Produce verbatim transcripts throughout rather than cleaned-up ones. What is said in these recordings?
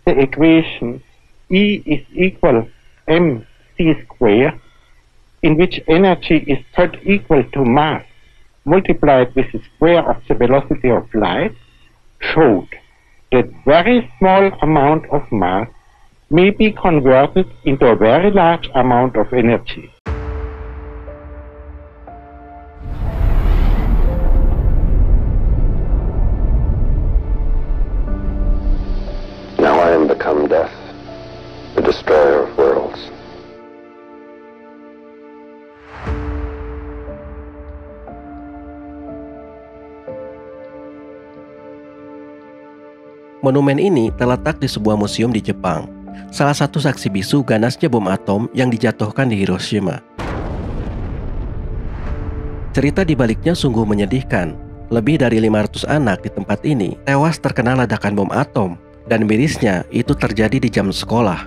the equation E is equal mc square, in which energy is third equal to mass multiplied with the square of the velocity of light, showed that very small amount of mass may be converted into a very large amount of energy. Now I am become death, the destroyer of worlds. Monumen ini terletak di sebuah museum di Jepang, salah satu saksi bisu ganasnya bom atom yang dijatuhkan di Hiroshima. Cerita di baliknya sungguh menyedihkan. Lebih dari lima ratus anak di tempat ini tewas terkena ledakan bom atom, dan mirisnya itu terjadi di jam sekolah.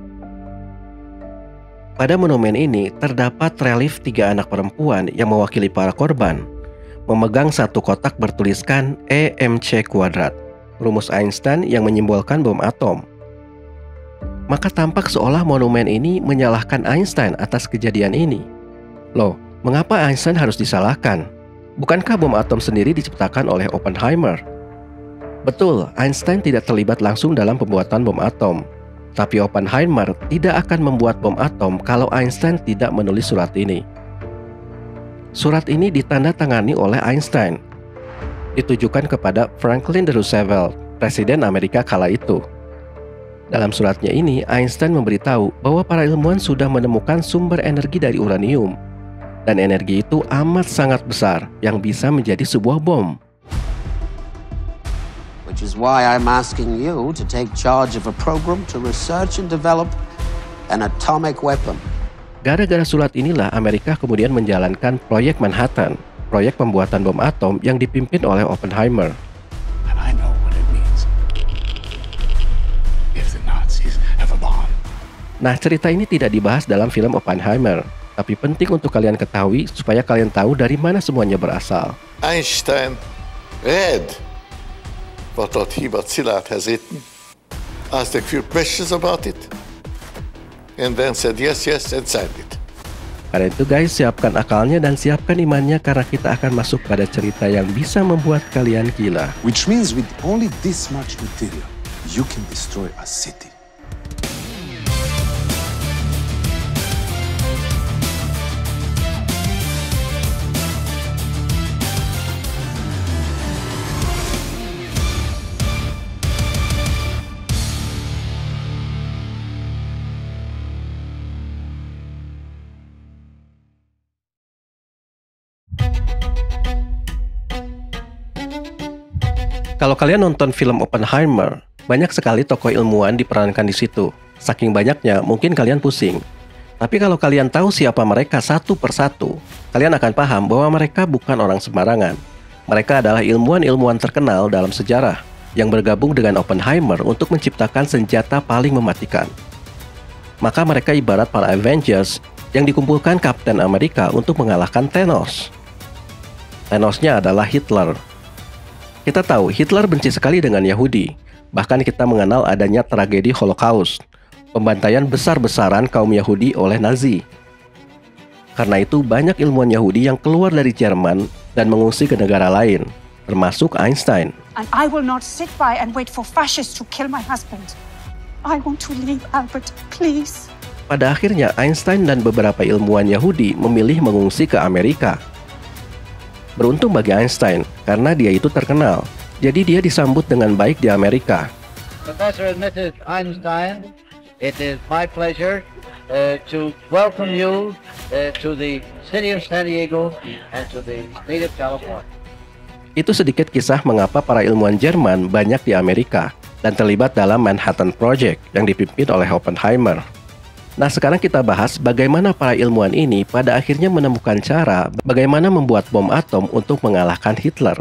Pada monumen ini terdapat relief tiga anak perempuan yang mewakili para korban, memegang satu kotak bertuliskan E M C kuadrat, rumus Einstein yang menyimbolkan bom atom. Maka tampak seolah monumen ini menyalahkan Einstein atas kejadian ini. Loh, mengapa Einstein harus disalahkan? Bukankah bom atom sendiri diciptakan oleh Oppenheimer? Betul, Einstein tidak terlibat langsung dalam pembuatan bom atom. Tapi Oppenheimer tidak akan membuat bom atom kalau Einstein tidak menulis surat ini. Surat ini ditandatangani oleh Einstein, ditujukan kepada Franklin D. Roosevelt, Presiden Amerika kala itu. Dalam suratnya ini, Einstein memberitahu bahwa para ilmuwan sudah menemukan sumber energi dari uranium, dan energi itu amat sangat besar yang bisa menjadi sebuah bom. Which is why I'm asking you to take charge of a program to research and develop an atomic weapon. Gara-gara surat inilah Amerika kemudian menjalankan proyek Manhattan, proyek pembuatan bom atom yang dipimpin oleh Oppenheimer. And I know what it means. If the Nazis have a bomb. Nah, cerita ini tidak dibahas dalam film Oppenheimer, tapi penting untuk kalian ketahui supaya kalian tahu dari mana semuanya berasal. Einstein read what Thibot Szilard has written, asked a few questions about it, and then said yes, yes, and signed it. Karena itu guys, siapkan akalnya dan siapkan imannya karena kita akan masuk pada cerita yang bisa membuat kalian gila. Which means with only this much material, you can destroy a city. Kalau kalian nonton film Oppenheimer, banyak sekali tokoh ilmuwan diperankan di situ. Saking banyaknya, mungkin kalian pusing. Tapi kalau kalian tahu siapa mereka satu persatu, kalian akan paham bahwa mereka bukan orang sembarangan. Mereka adalah ilmuwan-ilmuwan terkenal dalam sejarah yang bergabung dengan Oppenheimer untuk menciptakan senjata paling mematikan. Maka mereka ibarat para Avengers yang dikumpulkan Kapten Amerika untuk mengalahkan Thanos. Thanosnya adalah Hitler. Kita tahu Hitler benci sekali dengan Yahudi. Bahkan kita mengenal adanya tragedi Holocaust, pembantaian besar-besaran kaum Yahudi oleh Nazi. Karena itu banyak ilmuwan Yahudi yang keluar dari Jerman dan mengungsi ke negara lain, termasuk Einstein. And I will not sit by and wait for fascists to kill my husband. I want to leave, Albert, please. Pada akhirnya Einstein dan beberapa ilmuwan Yahudi memilih mengungsi ke Amerika. Beruntung bagi Einstein, karena dia itu terkenal. Jadi dia disambut dengan baik di Amerika. Professor and Missus Einstein, it is my pleasure uh, to welcome you uh, to the city of San Diego and to the state of California. Itu sedikit kisah mengapa para ilmuwan Jerman banyak di Amerika dan terlibat dalam Manhattan Project yang dipimpin oleh Oppenheimer. Nah, sekarang kita bahas bagaimana para ilmuwan ini pada akhirnya menemukan cara bagaimana membuat bom atom untuk mengalahkan Hitler.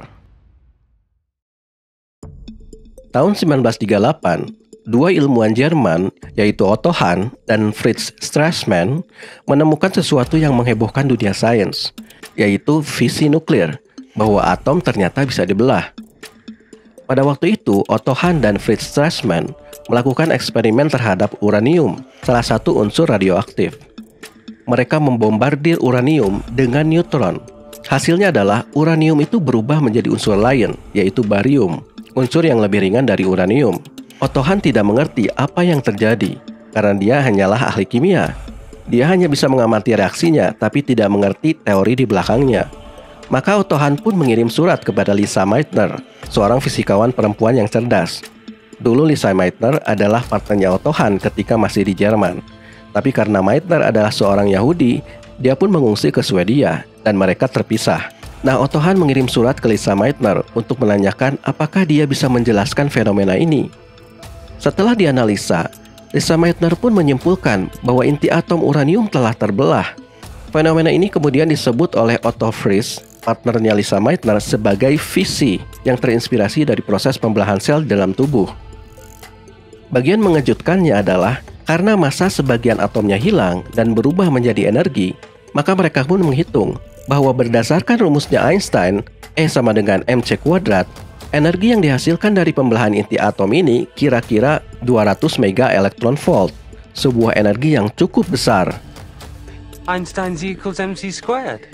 Tahun sembilan belas tiga puluh delapan, dua ilmuwan Jerman, yaitu Otto Hahn dan Fritz Strassmann, menemukan sesuatu yang menghebohkan dunia sains, yaitu fisi nuklir, bahwa atom ternyata bisa dibelah. Pada waktu itu, Otto Hahn dan Fritz Strassmann melakukan eksperimen terhadap uranium, salah satu unsur radioaktif. Mereka membombardir uranium dengan neutron. Hasilnya adalah uranium itu berubah menjadi unsur lain, yaitu barium, unsur yang lebih ringan dari uranium. Otto Hahn tidak mengerti apa yang terjadi, karena dia hanyalah ahli kimia. Dia hanya bisa mengamati reaksinya, tapi tidak mengerti teori di belakangnya. Maka Otto Hahn pun mengirim surat kepada Lisa Meitner, seorang fisikawan perempuan yang cerdas. Dulu Lisa Meitner adalah partnernya Otto Hahn ketika masih di Jerman. Tapi karena Meitner adalah seorang Yahudi, dia pun mengungsi ke Swedia dan mereka terpisah. Nah, Otto Hahn mengirim surat ke Lisa Meitner untuk menanyakan apakah dia bisa menjelaskan fenomena ini. Setelah dianalisa, Lisa Meitner pun menyimpulkan bahwa inti atom uranium telah terbelah. Fenomena ini kemudian disebut oleh Otto Frisch, partnernya Lisa Meitner, sebagai fisi yang terinspirasi dari proses pembelahan sel dalam tubuh. Bagian mengejutkannya adalah karena massa sebagian atomnya hilang dan berubah menjadi energi, maka mereka pun menghitung bahwa berdasarkan rumusnya Einstein, E sama dengan mc kuadrat, energi yang dihasilkan dari pembelahan inti atom ini kira-kira dua ratus mega elektron volt, sebuah energi yang cukup besar. Einstein Z equals mc squared.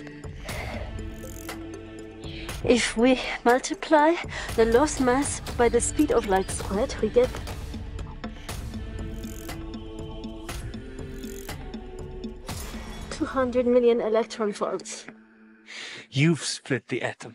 If we multiply the loss mass by the speed of light squared, we get two hundred million electron volts. You've split the atom.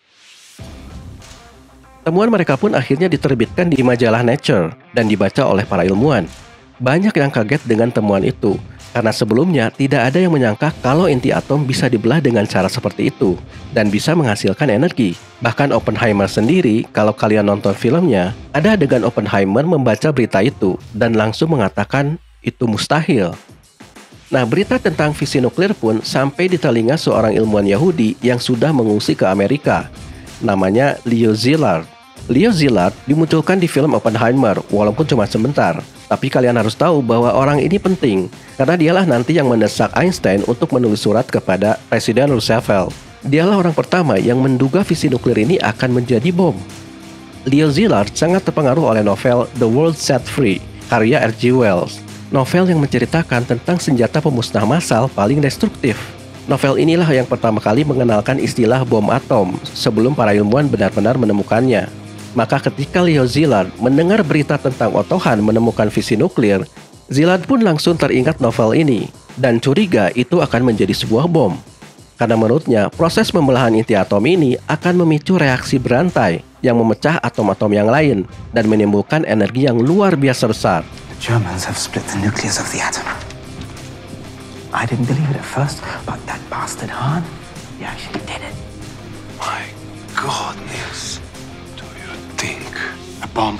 Temuan mereka pun akhirnya diterbitkan di majalah Nature dan dibaca oleh para ilmuwan. Banyak yang kaget dengan temuan itu, karena sebelumnya tidak ada yang menyangka kalau inti atom bisa dibelah dengan cara seperti itu dan bisa menghasilkan energi. Bahkan Oppenheimer sendiri, kalau kalian nonton filmnya, ada adegan Oppenheimer membaca berita itu dan langsung mengatakan itu mustahil. Nah, berita tentang fisi nuklir pun sampai di telinga seorang ilmuwan Yahudi yang sudah mengungsi ke Amerika. Namanya Leo Szilard. Leo Szilard dimunculkan di film Oppenheimer, walaupun cuma sebentar. Tapi kalian harus tahu bahwa orang ini penting, karena dialah nanti yang mendesak Einstein untuk menulis surat kepada Presiden Roosevelt. Dialah orang pertama yang menduga fisi nuklir ini akan menjadi bom. Leo Szilard sangat terpengaruh oleh novel The World Set Free, karya R G Wells. Novel yang menceritakan tentang senjata pemusnah massal paling destruktif. Novel inilah yang pertama kali mengenalkan istilah bom atom sebelum para ilmuwan benar-benar menemukannya. Maka ketika Leo Szilard mendengar berita tentang Otto Hahn menemukan fisi nuklir, Szilard pun langsung teringat novel ini dan curiga itu akan menjadi sebuah bom. Karena menurutnya proses pembelahan inti atom ini akan memicu reaksi berantai yang memecah atom-atom yang lain dan menimbulkan energi yang luar biasa besar. Germans have split the nucleus of the atom. I didn't believe it at first, but that bastard Hahn, he actually did it. My God, Niels. Do you think a bomb?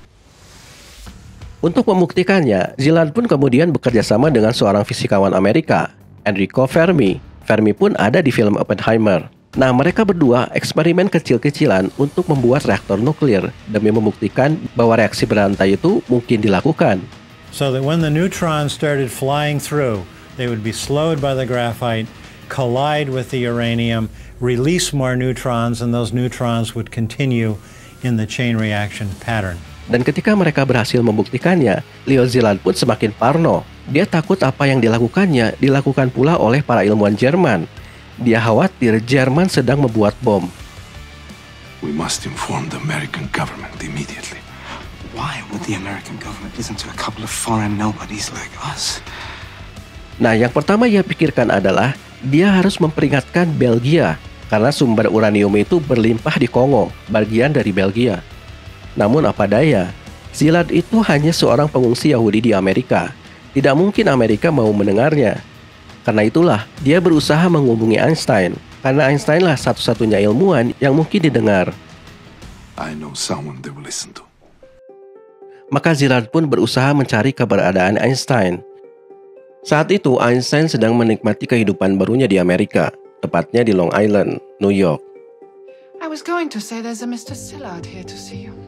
Untuk membuktikannya, Szilard pun kemudian bekerja sama dengan seorang fisikawan Amerika, Enrico Fermi. Fermi pun ada di film Oppenheimer. Nah, mereka berdua eksperimen kecil-kecilan untuk membuat reaktor nuklir demi membuktikan bahwa reaksi berantai itu mungkin dilakukan. So that when the neutrons started flying through, they would be slowed by the graphite, collide with the uranium, release more neutrons, and those neutrons would continue in the chain reaction pattern. Dan ketika mereka berhasil membuktikannya, Leo Szilard pun semakin parno. Dia takut apa yang dilakukannya dilakukan pula oleh para ilmuwan Jerman. Dia khawatir Jerman sedang membuat bom. We must inform the American government immediately. Why would the American government listen to a couple of foreign nobodies like us? Nah, yang pertama ia pikirkan adalah dia harus memperingatkan Belgia karena sumber uranium itu berlimpah di Kongo, bagian dari Belgia. Namun apa daya, Szilard itu hanya seorang pengungsi Yahudi di Amerika. Tidak mungkin Amerika mau mendengarnya. Karena itulah, dia berusaha menghubungi Einstein, karena Einstein lah satu-satunya ilmuwan yang mungkin didengar. I know someone they will listen to. Maka Szilard pun berusaha mencari keberadaan Einstein. Saat itu, Einstein sedang menikmati kehidupan barunya di Amerika, tepatnya di Long Island, New York. I was going to say there's a Mister Szilard here to see you.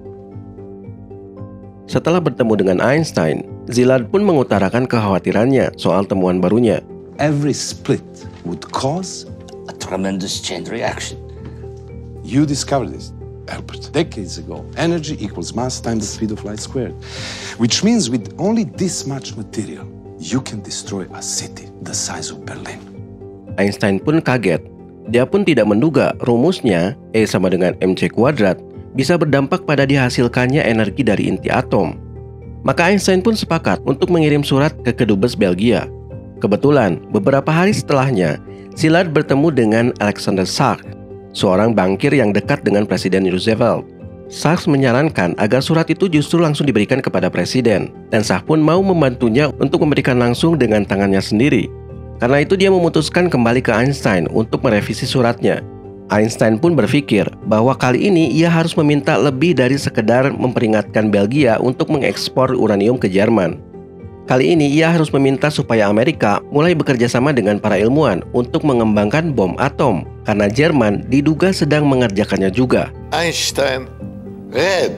Setelah bertemu dengan Einstein, Szilard pun mengutarakan kekhawatirannya soal temuan barunya. Every split would cause a tremendous chain reaction. You discovered this. Albert, decades ago, energy equals mass times the speed of light squared. Which means with only this much material, you can destroy a city the size of Berlin. Einstein pun kaget. Dia pun tidak menduga rumusnya E sama dengan mc kuadrat bisa berdampak pada dihasilkannya energi dari inti atom. Maka Einstein pun sepakat untuk mengirim surat ke Kedubes Belgia. Kebetulan, beberapa hari setelahnya, Szilard bertemu dengan Alexander Sachs, seorang bankir yang dekat dengan Presiden Roosevelt. Sachs menyarankan agar surat itu justru langsung diberikan kepada Presiden, dan Sachs pun mau membantunya untuk memberikan langsung dengan tangannya sendiri. Karena itu dia memutuskan kembali ke Einstein untuk merevisi suratnya. Einstein pun berpikir bahwa kali ini ia harus meminta lebih dari sekedar memperingatkan Belgia untuk mengekspor uranium ke Jerman. Kali ini ia harus meminta supaya Amerika mulai bekerja sama dengan para ilmuwan untuk mengembangkan bom atom, karena Jerman diduga sedang mengerjakannya juga. Einstein read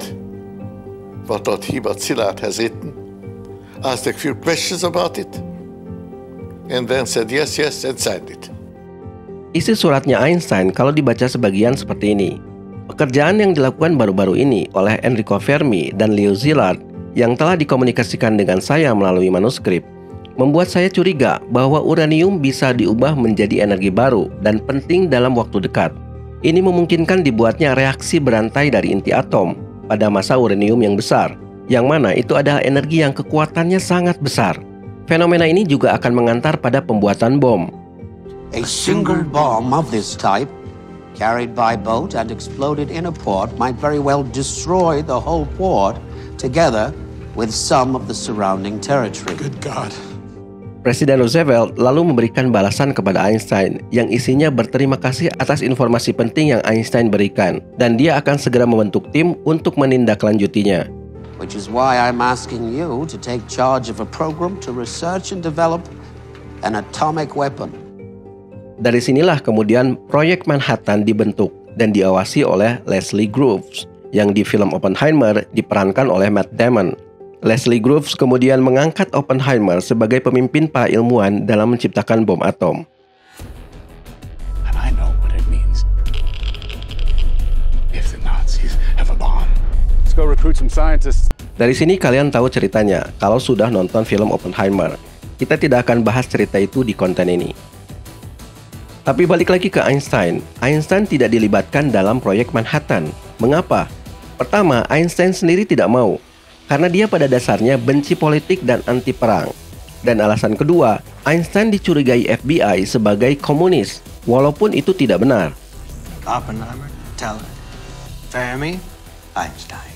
what Hubert Szilard has written, asked a few questions about it, and then said yes, yes, and signed it. Isi suratnya Einstein kalau dibaca sebagian seperti ini. Pekerjaan yang dilakukan baru-baru ini oleh Enrico Fermi dan Leo Szilard yang telah dikomunikasikan dengan saya melalui manuskrip membuat saya curiga bahwa uranium bisa diubah menjadi energi baru dan penting dalam waktu dekat. Ini memungkinkan dibuatnya reaksi berantai dari inti atom pada masa uranium yang besar, yang mana itu adalah energi yang kekuatannya sangat besar. Fenomena ini juga akan mengantar pada pembuatan bom. A single bomb of this type, carried by boat and exploded in a port, might very well destroy the whole port, together with some of the surrounding territory. Good God. Presiden Roosevelt lalu memberikan balasan kepada Einstein yang isinya berterima kasih atas informasi penting yang Einstein berikan, dan dia akan segera membentuk tim untuk menindaklanjutinya. Which is why I'm asking you to take charge of a program to research and develop an atomic weapon. Dari sinilah kemudian proyek Manhattan dibentuk dan diawasi oleh Leslie Groves yang di film Oppenheimer diperankan oleh Matt Damon. Leslie Groves kemudian mengangkat Oppenheimer sebagai pemimpin para ilmuwan dalam menciptakan bom atom. And I know what it means. If the Nazis have a bomb. Let's go recruit some scientists. Dari sini kalian tahu ceritanya kalau sudah nonton film Oppenheimer. Kita tidak akan bahas cerita itu di konten ini. Tapi balik lagi ke Einstein. Einstein tidak dilibatkan dalam proyek Manhattan. Mengapa? Pertama, Einstein sendiri tidak mau, karena dia pada dasarnya benci politik dan anti perang. Dan alasan kedua, Einstein dicurigai F B I sebagai komunis, walaupun itu tidak benar. Oppenheimer, Teller, Fermi, Einstein.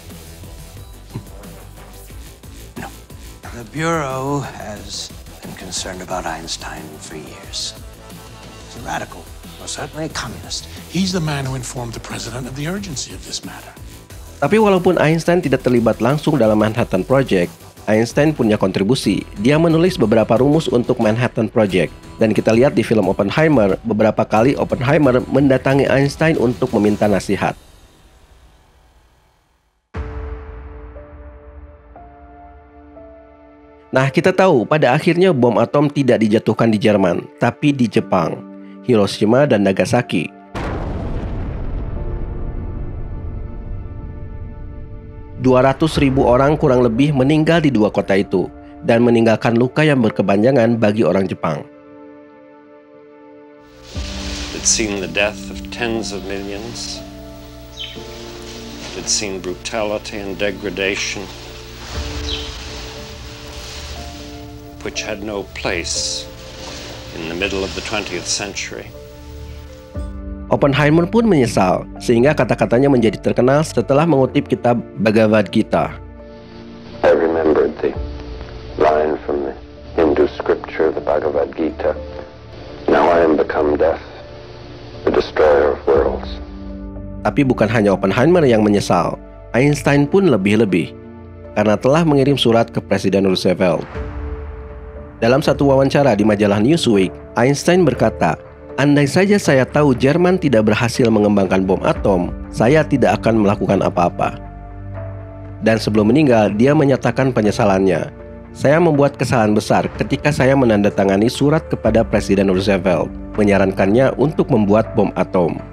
No. The Bureau has been concerned about Einstein for years. He's a radical, or certainly a communist. He's the man who informed the president of the urgency of this matter. Tapi walaupun Einstein tidak terlibat langsung dalam Manhattan Project, Einstein punya kontribusi. Dia menulis beberapa rumus untuk Manhattan Project. Dan kita lihat di film Oppenheimer, beberapa kali Oppenheimer mendatangi Einstein untuk meminta nasihat. Nah, kita tahu pada akhirnya bom atom tidak dijatuhkan di Jerman, tapi di Jepang, Hiroshima dan Nagasaki. dua ratus ribu orang kurang lebih meninggal di dua kota itu dan meninggalkan luka yang berkepanjangan bagi orang Jepang. It's seen the death of tens of millions. It's seen brutality and degradation which had no place in the middle of the twentieth century. Oppenheimer pun menyesal, sehingga kata-katanya menjadi terkenal setelah mengutip kitab Bhagavad Gita. I remembered the line from the Hindu scripture, the Bhagavad Gita. Now I am become death, the destroyer of worlds. Tapi bukan hanya Oppenheimer yang menyesal, Einstein pun lebih-lebih, karena telah mengirim surat ke Presiden Roosevelt. Dalam satu wawancara di majalah Newsweek, Einstein berkata, "Andai saja saya tahu Jerman tidak berhasil mengembangkan bom atom, saya tidak akan melakukan apa-apa." Dan sebelum meninggal, dia menyatakan penyesalannya. "Saya membuat kesalahan besar ketika saya menandatangani surat kepada Presiden Roosevelt, menyarankannya untuk membuat bom atom."